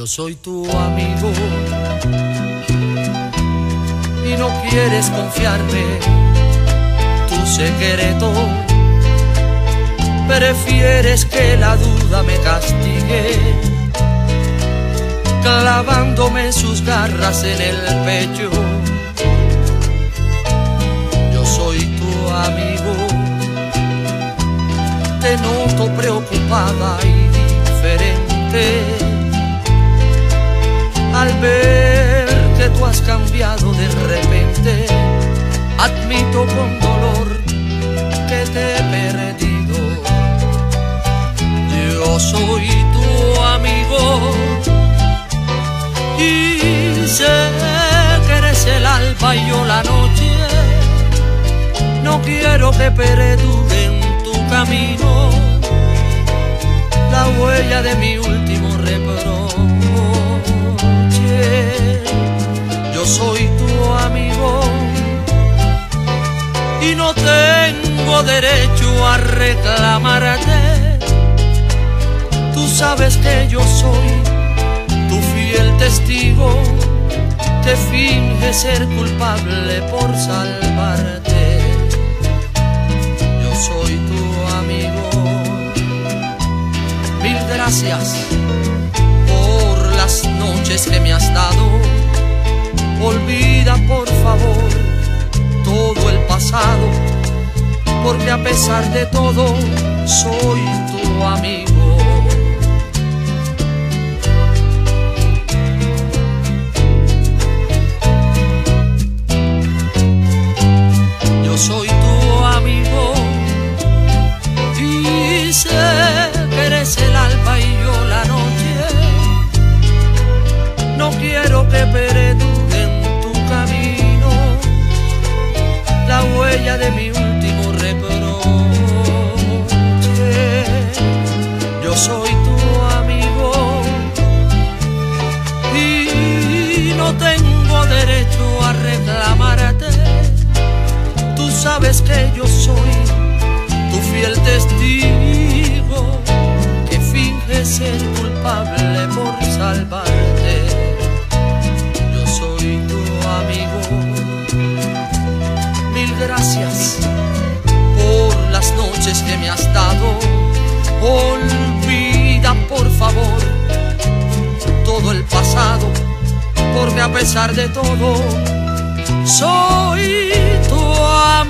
Yo soy tu amigo y no quieres confiarme tu secreto. Prefieres que la duda me castigue, clavándome sus garras en el pecho. Yo soy tu amigo, te noto preocupada y diferente al ver que tú has cambiado de repente. Admito con dolor que te he perdido. Yo soy tu amigo y sé que eres el alba y yo la noche. No quiero que perdure en tu camino la huella de mi último reproche. Yo soy tu amigo y no tengo derecho a reclamarte. Tú sabes que yo soy tu fiel testigo, que finge ser culpable por salvarte. Yo soy tu amigo. Mil gracias por las noches que me has dado. Olvida por favor todo el pasado, porque a pesar de todo soy tu amigo. Yo soy tu amigo y sé que eres el alba y yo la noche. No quiero que perdure en tu camino la huella de mi último reproche. Yo soy tu amigo y no tengo derecho a reclamarte. Tú sabes que yo soy tu fiel testigo, que finge ser culpable por salvarte. Yo soy tu amigo. Mil gracias por las noches que me has dado. Olvida por favor todo el pasado, porque a pesar de todo soy tu amigo.